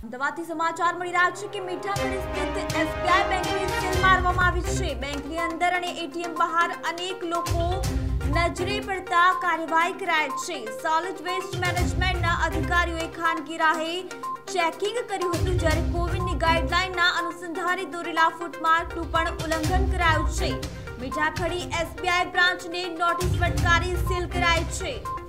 અમદાવાદથી સમાચાર મળી રહ્યા છે કે મીઠાખડી સ્થિત એસબીઆઈ બેંકની સીલ મારવામાં આવી છે। બેંકની અંદર અને એટીએમ બહાર અનેક લોકો નજરે પડતા કાર્યવાહી કરાઈ છે। સોલિડ વેસ્ટ મેનેજમેન્ટના અધિકારીઓએ ખાનગી રાહે ચેકિંગ કર્યું હતું, જ્યારે કોવિડની ગાઈડલાઈનના અનુસંધાને દોરેલા ફૂટમાર્કનું પણ ઉલ્લંઘન કરાયું છે। મીઠાખડી એસબીઆઈ બ્રાન્ચને નોટિસ ફટકારી સીલ કરાઈ છે।